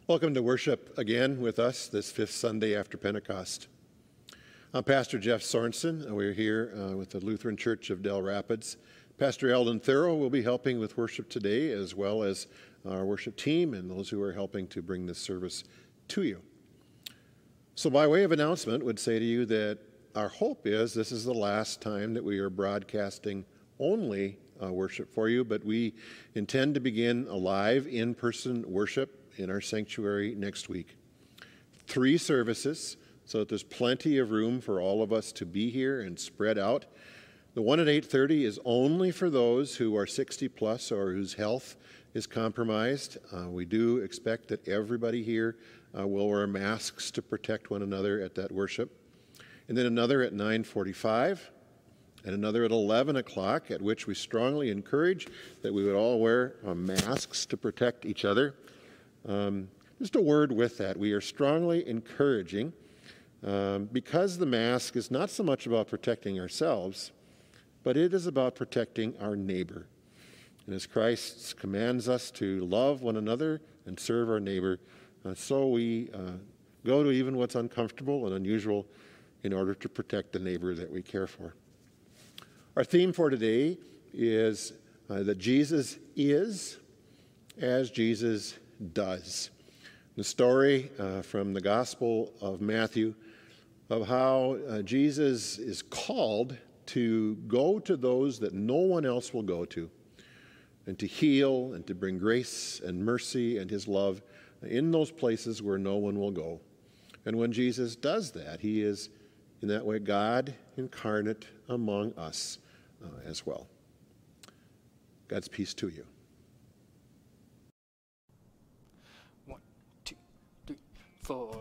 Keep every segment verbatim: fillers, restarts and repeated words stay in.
Welcome to worship again with us this fifth Sunday after Pentecost. I'm Pastor Jeff Sorensen. We're here uh, with the Lutheran Church of Dell Rapids. Pastor Eldon Thurrow will be helping with worship today, as well as our worship team and those who are helping to bring this service to you. So by way of announcement, I would say to you that our hope is this is the last time that we are broadcasting only uh, worship for you, but we intend to begin a live in-person worship in our sanctuary next week. Three services, so that there's plenty of room for all of us to be here and spread out. The one at eight thirty is only for those who are sixty plus or whose health is compromised. Uh, we do expect that everybody here uh, will wear masks to protect one another at that worship. And then another at nine forty-five, and another at eleven o'clock, at which we strongly encourage that we would all wear uh, masks to protect each other. Um, just a word with that. We are strongly encouraging, um, because the mask is not so much about protecting ourselves, but it is about protecting our neighbor. And as Christ commands us to love one another and serve our neighbor, uh, so we uh, go to even what's uncomfortable and unusual in order to protect the neighbor that we care for. Our theme for today is uh, that Jesus is as Jesus does. The story uh, from the Gospel of Matthew of how uh, Jesus is called to go to those that no one else will go to, and to heal and to bring grace and mercy and his love in those places where no one will go. And when Jesus does that, he is in that way God incarnate among us uh, as well. God's peace to you. One, two, three, four.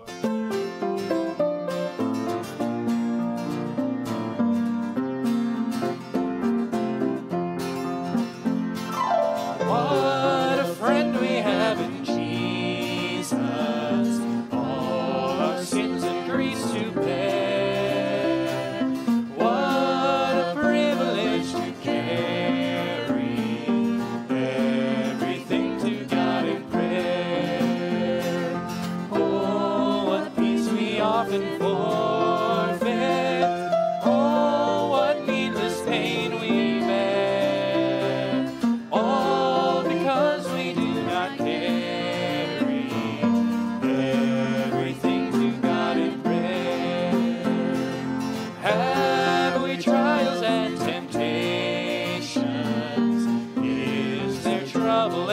What a friend we have in Jesus, all our sins and griefs to bear. What a privilege to carry everything to God in prayer. Oh, what peace we often forfeit. Oh, what needless pain we bear. All because we do not carry everything to God in prayer. Have we trials and temptations? Is there trouble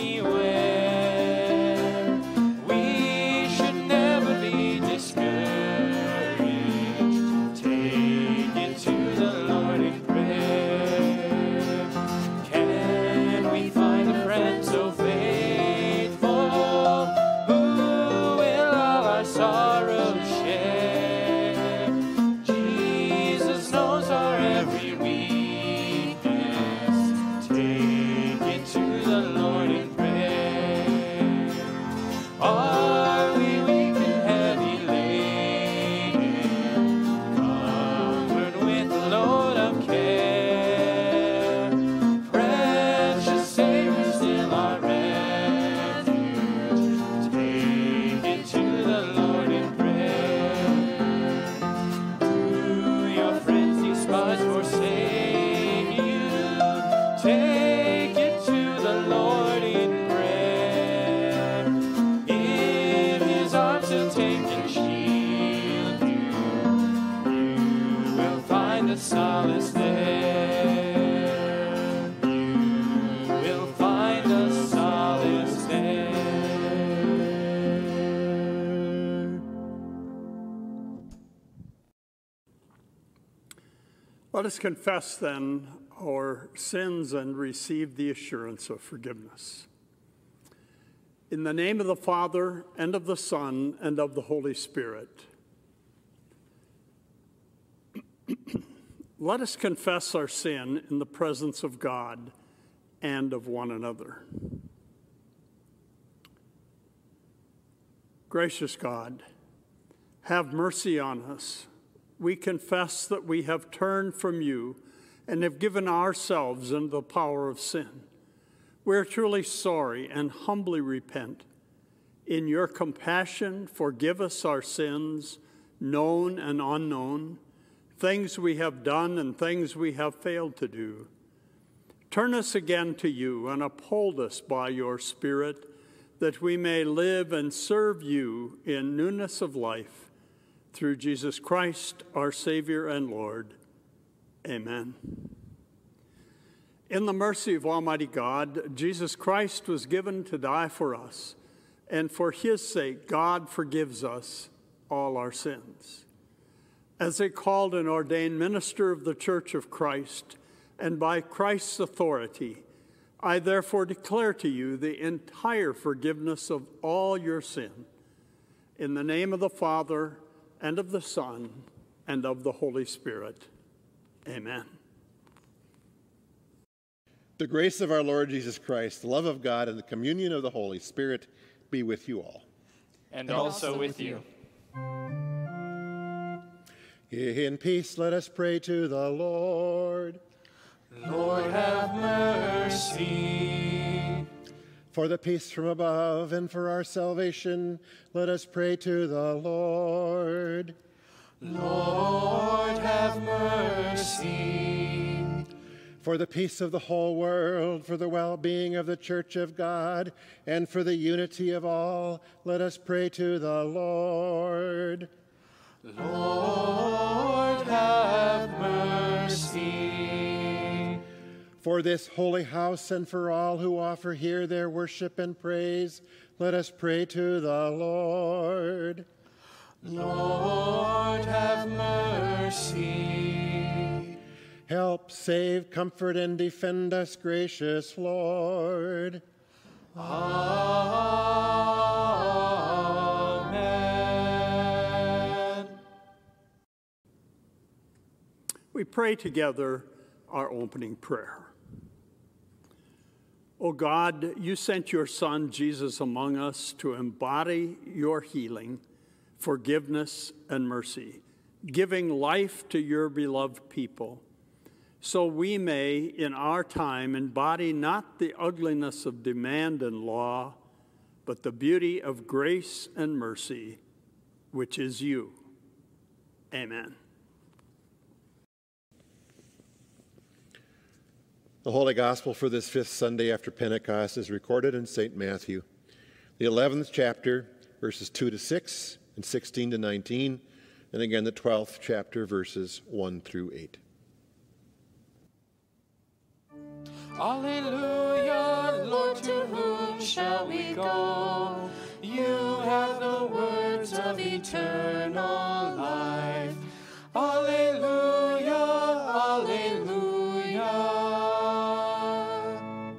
anywhere? We should never be discouraged. Take it to the Lord in prayer. Can we find a friend so faithful who will all our sorrows share? Jesus knows our every weakness. Take it to the Lord in prayer. Are we weak and heavy laden, covered with the load of care? Precious Savior, still our refuge. Take it to the Lord in prayer. Do your friends despise, forsake you? Take it to the Lord in prayer. In his arms he'll take and shield you. You will find a solace there. You will find a solace there. Let us confess then our sins and receive the assurance of forgiveness. In the name of the Father, and of the Son, and of the Holy Spirit. Let us confess our sin in the presence of God and of one another. Gracious God, have mercy on us. We confess that we have turned from you and have given ourselves into the power of sin. We are truly sorry and humbly repent. In your compassion, forgive us our sins, known and unknown, things we have done and things we have failed to do. Turn us again to you and uphold us by your Spirit, that we may live and serve you in newness of life, through Jesus Christ, our Savior and Lord. Amen. In the mercy of Almighty God, Jesus Christ was given to die for us, and for his sake, God forgives us all our sins. As a called and ordained minister of the Church of Christ, and by Christ's authority, I therefore declare to you the entire forgiveness of all your sin. In the name of the Father, and of the Son, and of the Holy Spirit. Amen. The grace of our Lord Jesus Christ, the love of God, and the communion of the Holy Spirit be with you all. And, and also, also with you. In peace, let us pray to the Lord. Lord, have mercy. For the peace from above and for our salvation, let us pray to the Lord. Lord, have mercy. For the peace of the whole world, for the well-being of the Church of God, and for the unity of all, let us pray to the Lord. Lord, have mercy. For this holy house and for all who offer here their worship and praise, let us pray to the Lord. Lord, have mercy. Help, save, comfort, and defend us, gracious Lord. Amen. We pray together our opening prayer. O God, you sent your Son, Jesus, among us to embody your healing, forgiveness, and mercy, giving life to your beloved people, so we may, in our time, embody not the ugliness of demand and law, but the beauty of grace and mercy, which is you. Amen. The Holy Gospel for this fifth Sunday after Pentecost is recorded in Saint Matthew, the eleventh chapter, verses two to six and sixteen to nineteen, and again the twelfth chapter, verses one through eight. Alleluia, Lord, to whom shall we go? You have the words of eternal life. Alleluia, alleluia.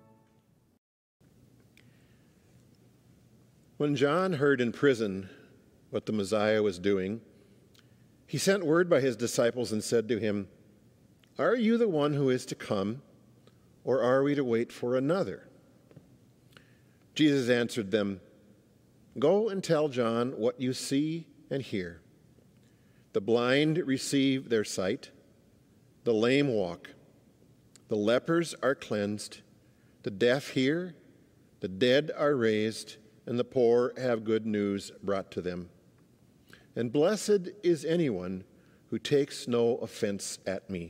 When John heard in prison what the Messiah was doing, he sent word by his disciples and said to him, "Are you the one who is to come, or are we to wait for another?" Jesus answered them, "Go and tell John what you see and hear. The blind receive their sight, the lame walk, the lepers are cleansed, the deaf hear, the dead are raised, and the poor have good news brought to them. And blessed is anyone who takes no offense at me.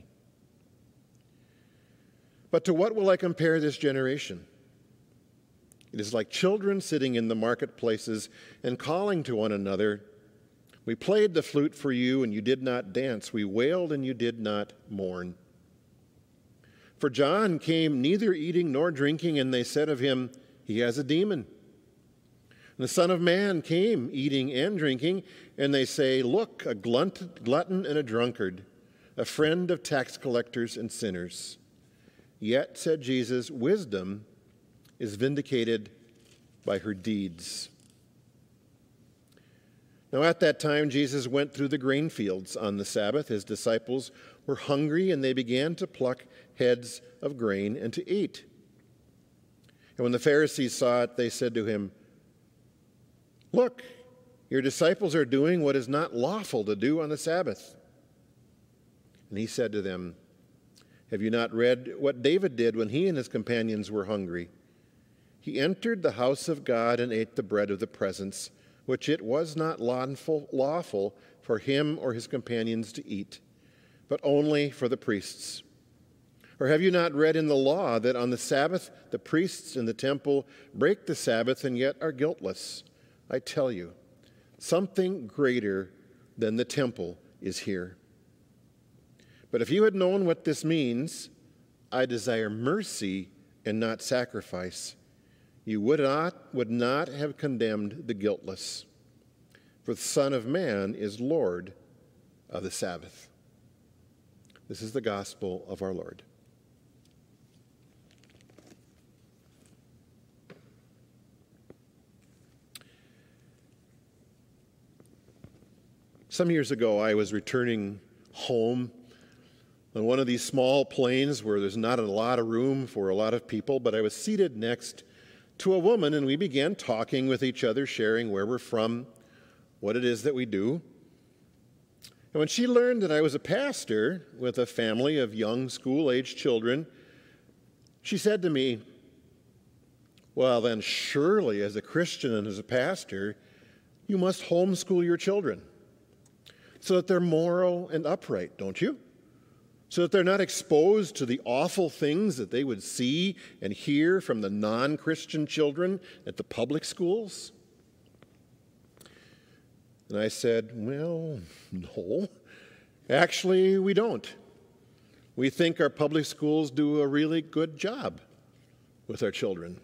But to what will I compare this generation? It is like children sitting in the marketplaces and calling to one another, 'We played the flute for you, and you did not dance. We wailed, and you did not mourn.' For John came neither eating nor drinking, and they said of him, 'He has a demon.' And the Son of Man came eating and drinking, and they say, 'Look, a glunt, glutton and a drunkard, a friend of tax collectors and sinners.' Yet, said Jesus, wisdom is vindicated by her deeds." Now at that time Jesus went through the grain fields on the Sabbath. His disciples were hungry, and they began to pluck heads of grain and to eat. And when the Pharisees saw it, they said to him, "Look, your disciples are doing what is not lawful to do on the Sabbath." And he said to them, "Have you not read what David did when he and his companions were hungry? he entered the house of God and ate the bread of the presence, which it was not lawful, lawful for him or his companions to eat, but only for the priests. Or have you not read in the law that on the Sabbath the priests in the temple break the Sabbath and yet are guiltless? I tell you, something greater than the temple is here. But if you had known what this means, I desire mercy and not sacrifice, you would not, would not have condemned the guiltless. For the Son of Man is Lord of the Sabbath. This is the gospel of our Lord. Some years ago, I was returning home on one of these small planes where there's not a lot of room for a lot of people, but I was seated next to a woman, and we began talking with each other, sharing where we're from, what it is that we do. And when she learned that I was a pastor with a family of young school-aged children, she said to me, "Well, then surely as a Christian and as a pastor, you must homeschool your children so that they're moral and upright, don't you? So that they're not exposed to the awful things that they would see and hear from the non-Christian children at the public schools?" And I said, "Well, no. Actually, we don't. We think our public schools do a really good job with our children."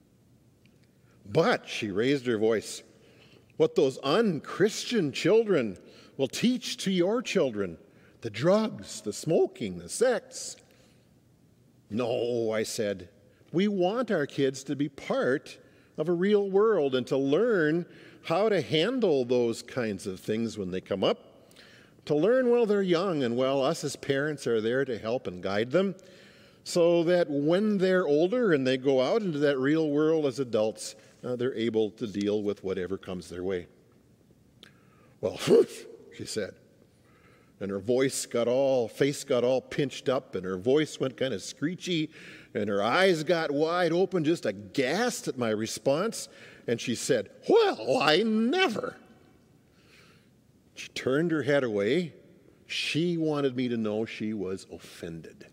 But, she raised her voice, what those unchristian children will teach to your children, the drugs, the smoking, the sex. No, I said, we want our kids to be part of a real world and to learn how to handle those kinds of things when they come up, to learn while they're young and while us as parents are there to help and guide them, so that when they're older and they go out into that real world as adults, uh, they're able to deal with whatever comes their way. Well, she said. And her voice got all, face got all pinched up, and her voice went kind of screechy, and her eyes got wide open, just aghast at my response. And she said, "Well, I never." She turned her head away. She wanted me to know she was offended.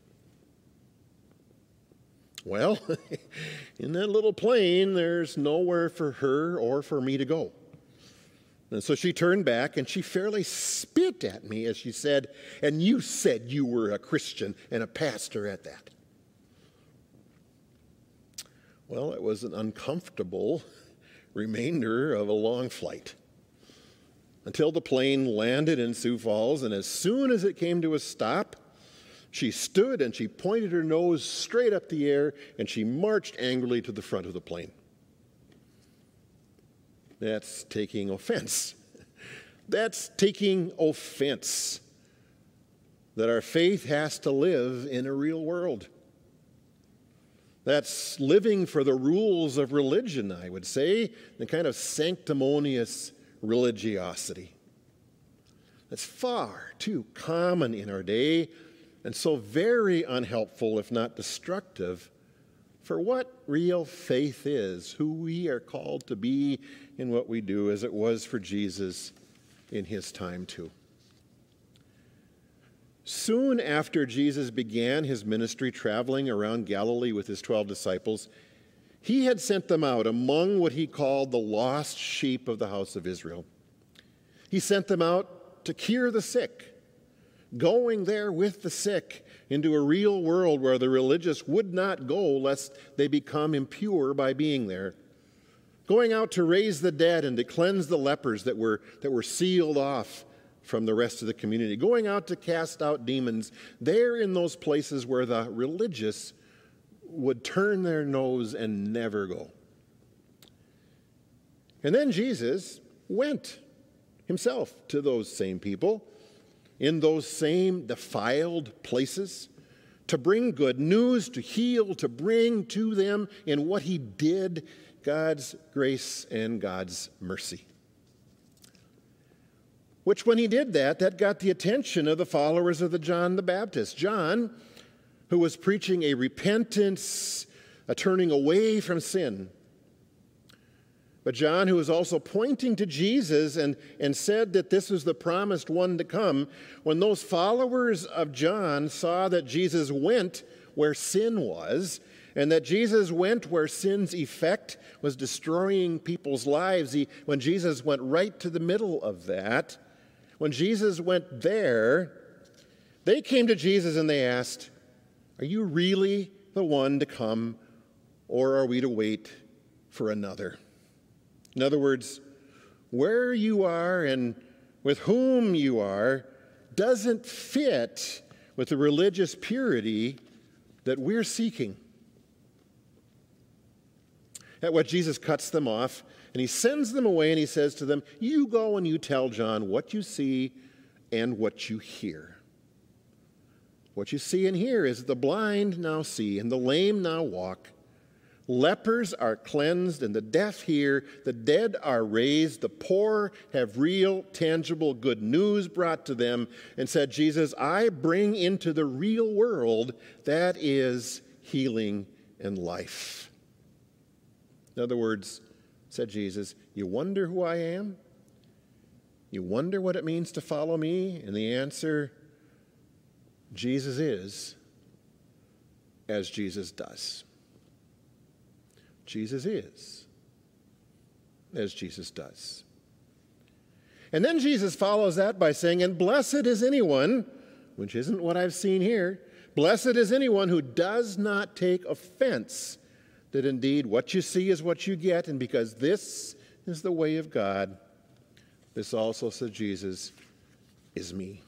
Well, in that little plane, there's nowhere for her or for me to go. And so she turned back and she fairly spit at me as she said, "And you said you were a Christian and a pastor at that." Well, it was an uncomfortable remainder of a long flight until the plane landed in Sioux Falls, and as soon as it came to a stop, she stood and she pointed her nose straight up the air and she marched angrily to the front of the plane. That's taking offense. That's taking offense that our faith has to live in a real world. That's living for the rules of religion, I would say, the kind of sanctimonious religiosity. That's far too common in our day and so very unhelpful, if not destructive, for what real faith is, who we are called to be in what we do, as it was for Jesus in his time too. Soon after Jesus began his ministry traveling around Galilee with his twelve disciples, he had sent them out among what he called the lost sheep of the house of Israel. He sent them out to cure the sick, going there with the sick into a real world where the religious would not go lest they become impure by being there. Going out to raise the dead and to cleanse the lepers that were, that were sealed off from the rest of the community. Going out to cast out demons there in those places where the religious would turn their nose and never go. And then Jesus went himself to those same people in those same defiled places to bring good news, to heal, to bring to them in what he did God's grace and God's mercy. Which when he did that, that got the attention of the followers of the John the Baptist. John, who was preaching a repentance a turning away from sin. But John, who was also pointing to Jesus and, and said that this was the promised one to come, when those followers of John saw that Jesus went where sin was, and that Jesus went where sin's effect was destroying people's lives, he, when Jesus went right to the middle of that, when Jesus went there, they came to Jesus and they asked, "Are you really the one to come, or are we to wait for another?" In other words, where you are and with whom you are doesn't fit with the religious purity that we're seeking. At what Jesus cuts them off, and he sends them away, and he says to them, "You go and you tell John what you see and what you hear." What you see and hear is the blind now see, and the lame now walk. Lepers are cleansed, and the deaf hear. The dead are raised. The poor have real, tangible good news brought to them. And said Jesus, "I bring into the real world, that is healing and life." In other words, said Jesus, you wonder who I am? You wonder what it means to follow me? And the answer, Jesus is as Jesus does. Jesus is as Jesus does. And then Jesus follows that by saying, "And blessed is anyone," which isn't what I've seen here, "blessed is anyone who does not take offense that indeed what you see is what you get, and because this is the way of God, this also," said Jesus, "is me."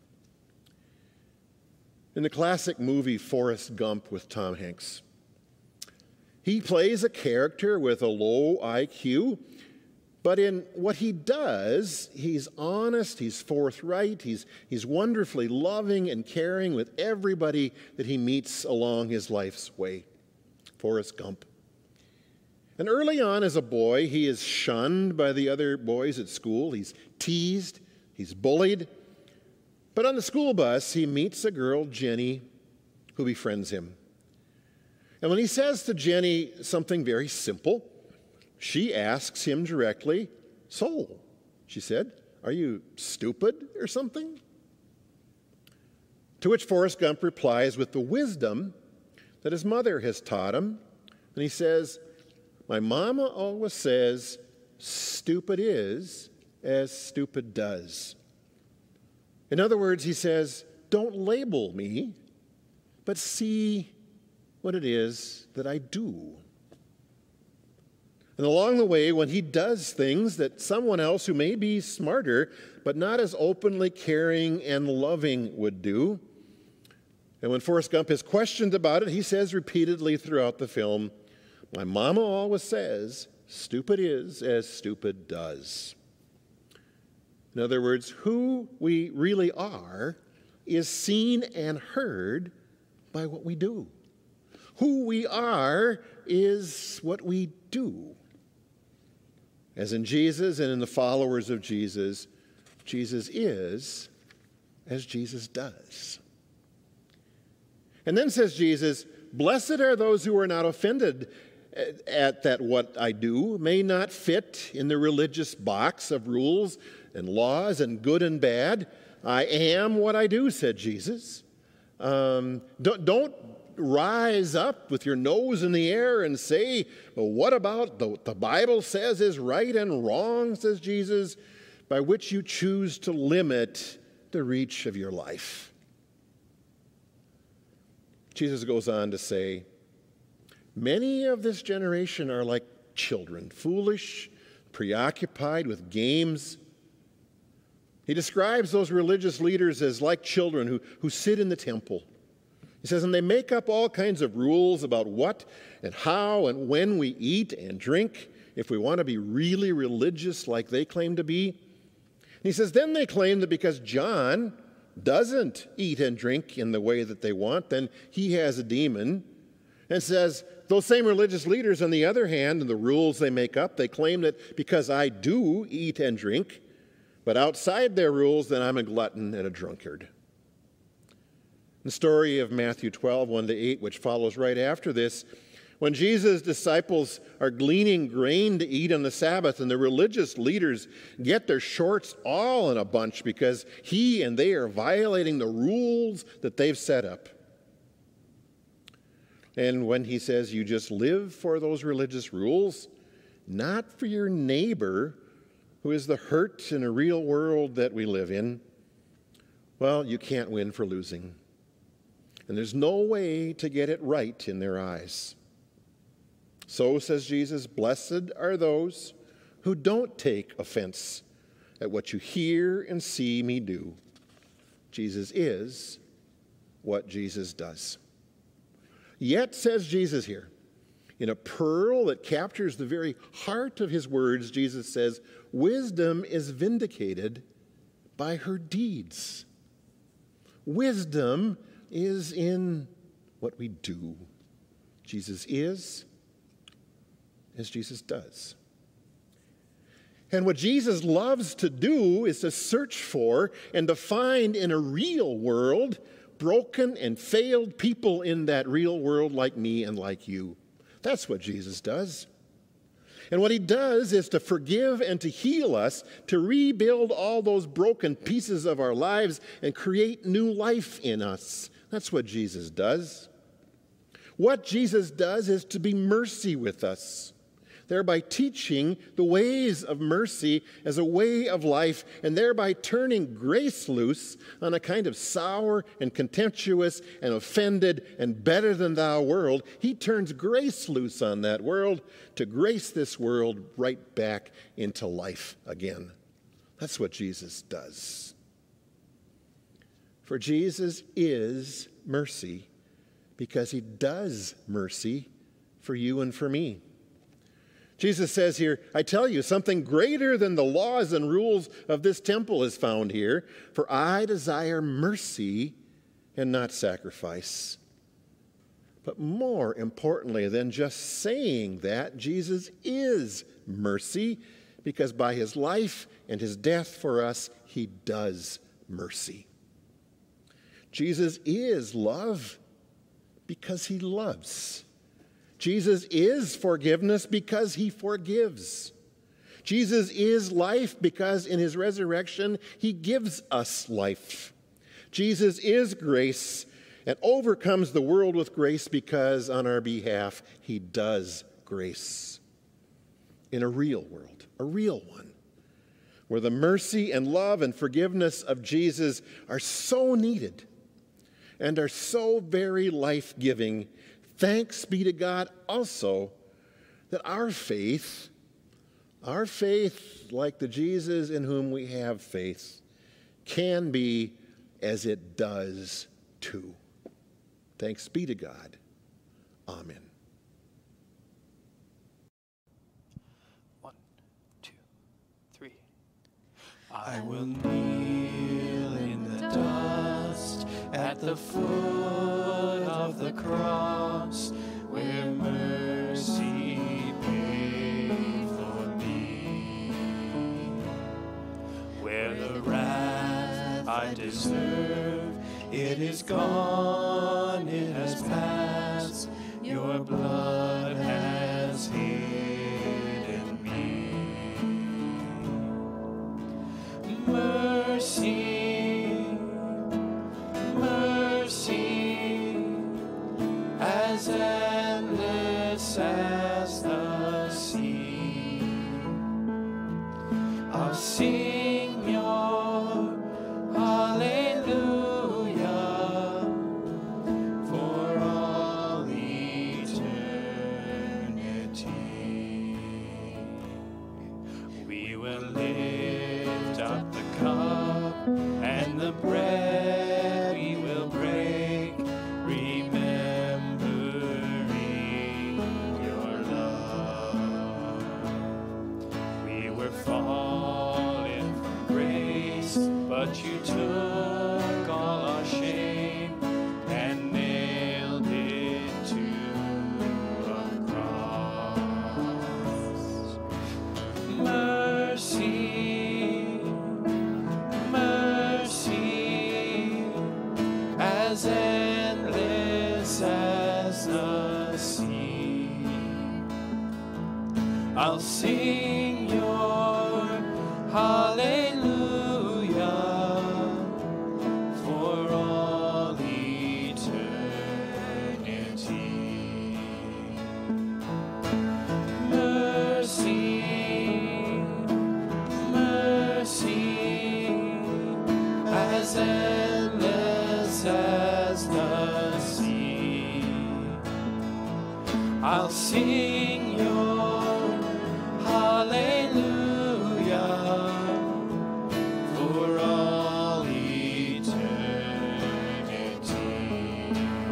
In the classic movie Forrest Gump with Tom Hanks, he plays a character with a low I Q, but in what he does, he's honest, he's forthright, he's, he's wonderfully loving and caring with everybody that he meets along his life's way. Forrest Gump. And early on as a boy, he is shunned by the other boys at school. He's teased, he's bullied. But on the school bus, he meets a girl, Jenny, who befriends him. And when he says to Jenny something very simple, she asks him directly, "So," she said, "are you stupid or something?" To which Forrest Gump replies with the wisdom that his mother has taught him. And he says, "My mama always says, stupid is as stupid does." In other words, he says, don't label me, but see what it is that I do. And along the way, when he does things that someone else who may be smarter, but not as openly caring and loving would do, and when Forrest Gump is questioned about it, he says repeatedly throughout the film, "My mama always says, stupid is as stupid does." In other words, who we really are is seen and heard by what we do. Who we are is what we do. As in Jesus and in the followers of Jesus, Jesus is as Jesus does. And then says Jesus, "Blessed are those who are not offended at that what I do may not fit in the religious box of rules and laws and good and bad. I am what I do," said Jesus. Um, don't, don't rise up with your nose in the air and say, "Well, what about the, the Bible says is right and wrong," says Jesus, by which you choose to limit the reach of your life. Jesus goes on to say, "Many of this generation are like children, foolish, preoccupied with games." He describes those religious leaders as like children who, who sit in the temple. He says, and they make up all kinds of rules about what and how and when we eat and drink, if we want to be really religious like they claim to be. And he says, then they claim that because John doesn't eat and drink in the way that they want, then he has a demon. And says, those same religious leaders, on the other hand, and the rules they make up, they claim that because I do eat and drink, but outside their rules, then I'm a glutton and a drunkard. The story of Matthew twelve, one to eight, which follows right after this, When Jesus' disciples are gleaning grain to eat on the Sabbath and the religious leaders get their shorts all in a bunch because he and they are violating the rules that they've set up. And when he says you just live for those religious rules, not for your neighbor who is the hurt in a real world that we live in, well, you can't win for losing. And there's no way to get it right in their eyes. So, says Jesus, blessed are those who don't take offense at what you hear and see me do. Jesus is what Jesus does. Yet, says Jesus here, in a pearl that captures the very heart of his words, Jesus says, wisdom is vindicated by her deeds. Wisdom is in what we do. Jesus is as Jesus does. And what Jesus loves to do is to search for and to find in a real world broken and failed people in that real world like me and like you. That's what Jesus does. And what he does is to forgive and to heal us, to rebuild all those broken pieces of our lives and create new life in us. That's what Jesus does. What Jesus does is to be mercy with us, thereby teaching the ways of mercy as a way of life, and thereby turning grace loose on a kind of sour and contemptuous and offended and better than thou world. He turns grace loose on that world to grace this world right back into life again. That's what Jesus does. For Jesus is mercy because he does mercy for you and for me. Jesus says here, I tell you, something greater than the laws and rules of this temple is found here, for I desire mercy and not sacrifice. But more importantly than just saying that, Jesus is mercy, because by his life and his death for us, he does mercy. Jesus is love because he loves. Jesus is forgiveness because he forgives. Jesus is life because in his resurrection he gives us life. Jesus is grace and overcomes the world with grace because on our behalf he does grace. In a real world, a real one, where the mercy and love and forgiveness of Jesus are so needed and are so very life-giving. Thanks be to God also that our faith, our faith, like the Jesus in whom we have faith, can be as it does too. Thanks be to God. Amen. One, two, three. I will kneel in the dust at the foot of the cross, where mercy paid for me, where the wrath I deserve, it is gone, it has passed, your blood has hidden me. Mercy, mercy, as endless as the sea. I'll sing your hallelujah for all eternity. We will lift up the cup and the bread we will break, remembering your love. We were fallen from grace, but you took all our shame and nailed it to a cross. Mercy, mercy, as endless as the sea. I'll sing your hallelujah for all eternity. Mercy, mercy, as endless as the sea. I'll sing your hallelujah for all eternity.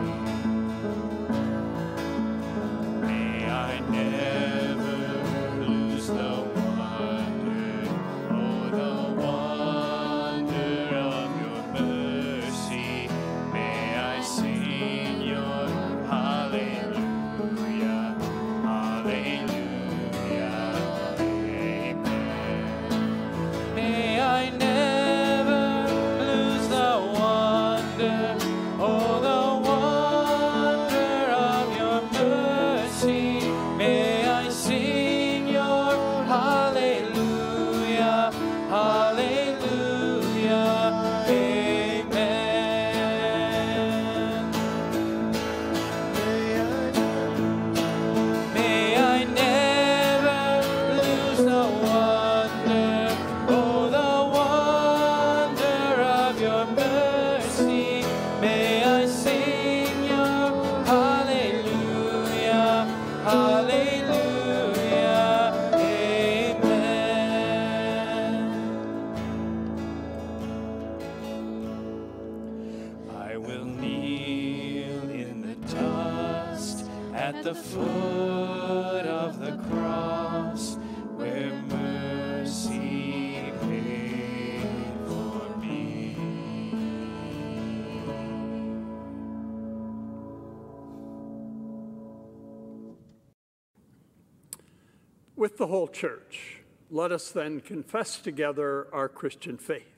May I never lose the wonder, oh, the wonder of your mercy. May I sing your hallelujah, hallelujah, amen. May I never lose the wonder, oh, the wonder of your mercy. May I sing your hallelujah, hallelujah, amen. May I never lose the wonder, oh, the wonder of your mercy. May I sing your hallelujah, hallelujah, amen. I will kneel in the dust at the foot of the cross where mercy paid for me. With the whole church, let us then confess together our Christian faith.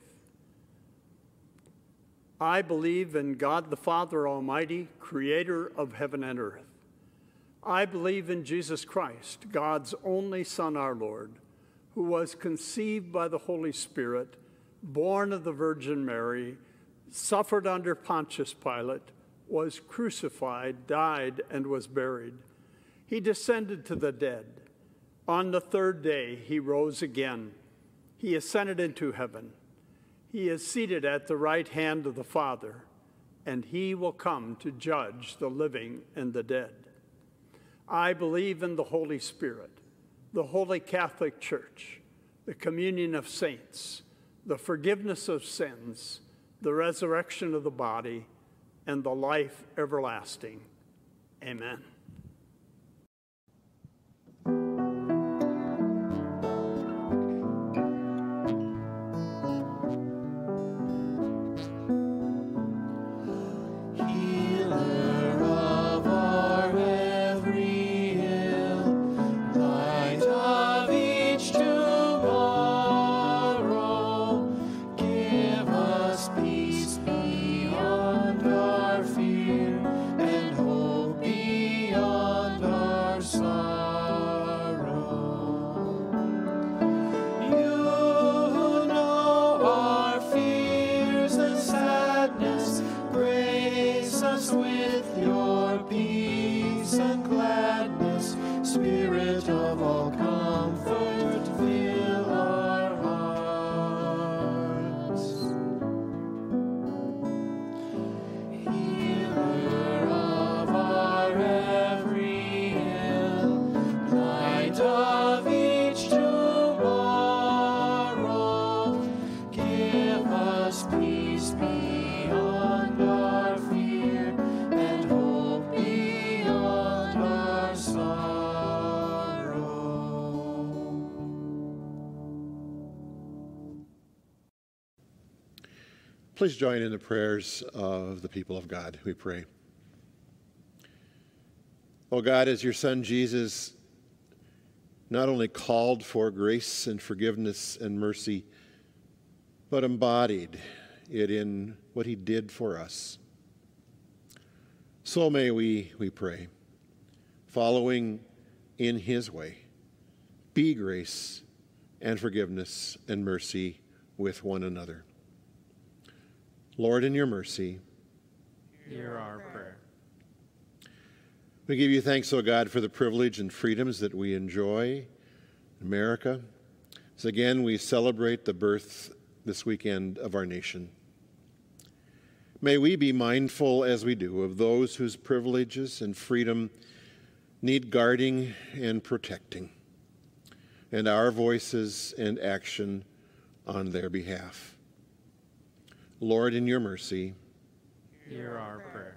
I believe in God the Father Almighty, creator of heaven and earth. I believe in Jesus Christ, God's only Son, our Lord, who was conceived by the Holy Spirit, born of the Virgin Mary, suffered under Pontius Pilate, was crucified, died, and was buried. He descended to the dead. On the third day, he rose again. He ascended into heaven. He is seated at the right hand of the Father, and he will come to judge the living and the dead. I believe in the Holy Spirit, the Holy Catholic Church, the communion of saints, the forgiveness of sins, the resurrection of the body, and the life everlasting. Amen. Please join in the prayers of the people of God, we pray. Oh God, as your Son Jesus not only called for grace and forgiveness and mercy, but embodied it in what he did for us. So may we, we pray, following in his way, be grace and forgiveness and mercy with one another. Lord, in your mercy, hear our prayer. we give you thanks, O God, for the privilege and freedoms that we enjoy in America. As again, we celebrate the birth this weekend of our nation. May we be mindful, as we do, of those whose privileges and freedom need guarding and protecting, and our voices and action on their behalf. Lord, in your mercy, Hear our prayer.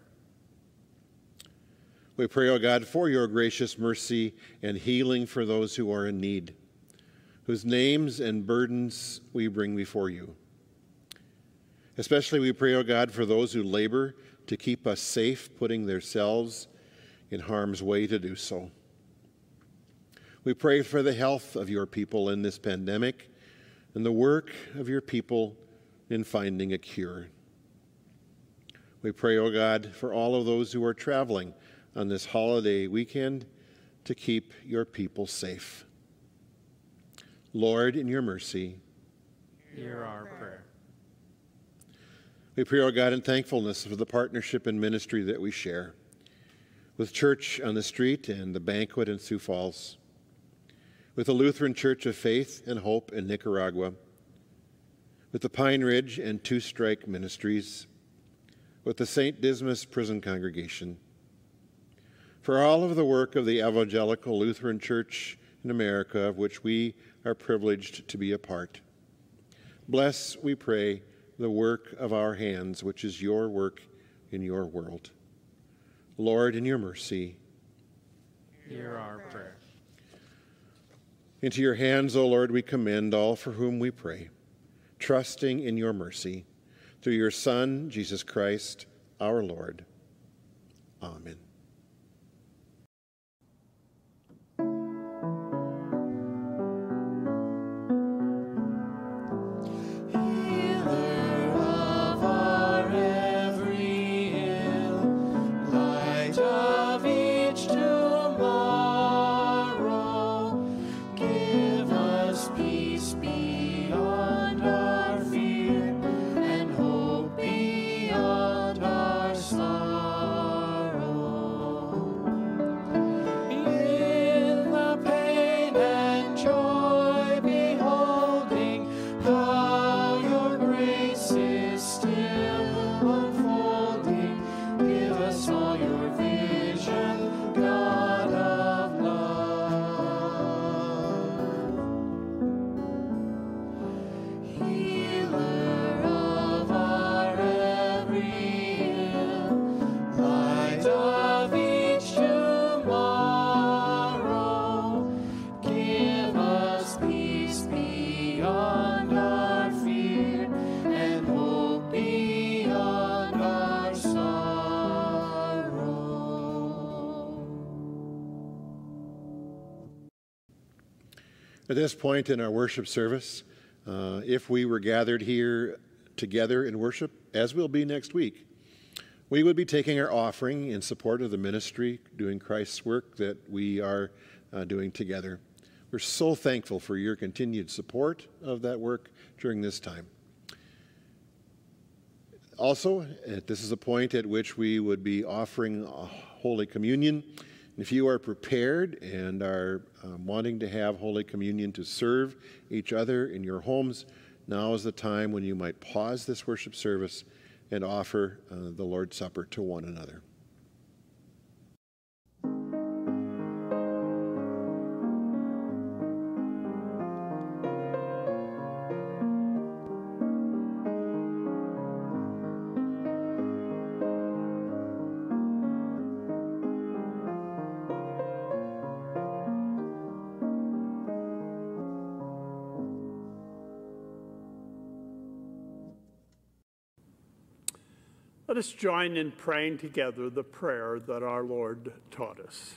we pray, O God, for your gracious mercy and healing for those who are in need, whose names and burdens we bring before you. Especially we pray, O God, for those who labor to keep us safe, putting themselves in harm's way to do so. We pray for the health of your people in this pandemic and the work of your people in finding a cure. We pray, O God, for all of those who are traveling on this holiday weekend to keep your people safe. Lord, in your mercy, Hear our prayer. we pray, O God, in thankfulness for the partnership and ministry that we share with Church on the Street and the Banquet in Sioux Falls, with the Lutheran Church of Faith and Hope in Nicaragua, with the Pine Ridge and Two Strike Ministries, with the Saint Dismas Prison Congregation, for all of the work of the Evangelical Lutheran Church in America, of which we are privileged to be a part. Bless, we pray, the work of our hands, which is your work in your world. Lord, in your mercy, Hear our prayer. into your hands, O Lord, we commend all for whom we pray, trusting in your mercy, through your Son, Jesus Christ, our Lord. Amen. At this point in our worship service, uh, if we were gathered here together in worship, as we'll be next week, we would be taking our offering in support of the ministry, doing Christ's work that we are uh, doing together. We're so thankful for your continued support of that work during this time. Also, this is a point at which we would be offering Holy Communion. If you are prepared and are um, wanting to have Holy Communion to serve each other in your homes, now is the time when you might pause this worship service and offer uh, the Lord's Supper to one another. Let us join in praying together the prayer that our Lord taught us.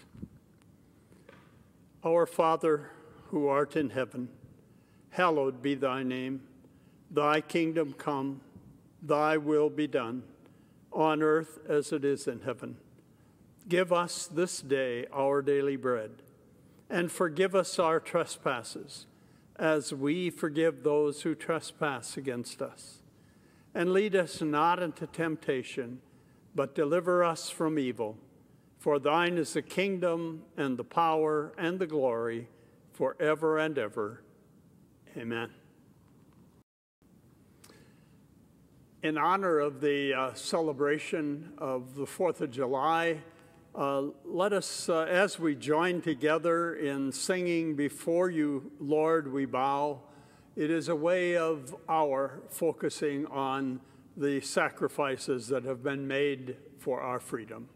Our Father, who art in heaven, hallowed be thy name. Thy kingdom come, thy will be done, on earth as it is in heaven. Give us this day our daily bread, And forgive us our trespasses, as we forgive those who trespass against us. And lead us not into temptation, but deliver us from evil. For thine is the kingdom, and the power, and the glory, forever and ever. Amen. In honor of the uh, celebration of the fourth of July, uh, let us, uh, as we join together in singing Before You, Lord, We Bow, it is a way of our focusing on the sacrifices that have been made for our freedom.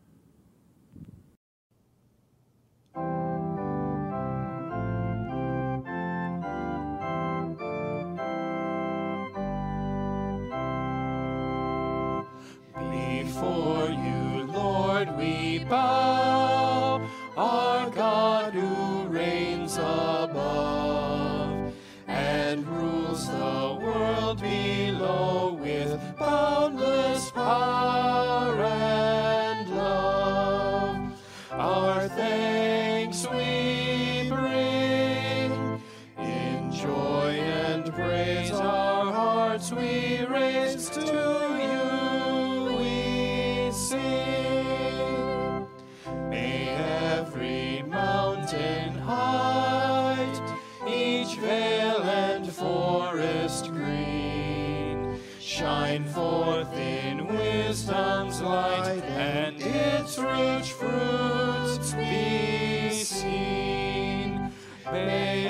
Before you, Lord, we bow, our God who reigns above and rules the world below with boundless power and love. Our thanks we bring, in joy and praise our hearts we raise to you we sing. May every mountain height, each vale and forest green, shine forth in wisdom's light, and its rich fruits be seen. May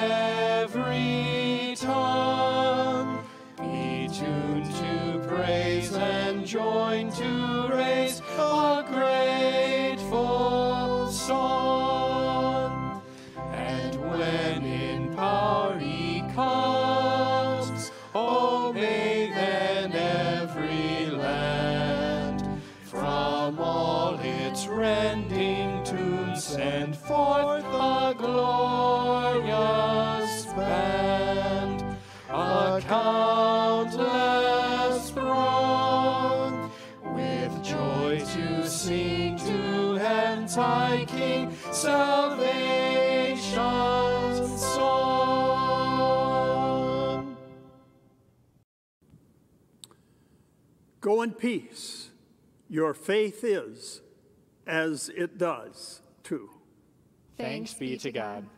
every tongue be tuned to praise and join to raise a grateful song. And when in power he comes, oh, may then every land from all its rending tombs send forth a glorious band, a countless throng, with joy to sing to heaven's high King salvation's song. Go in peace. Your faith is as it does too. Thanks be to God.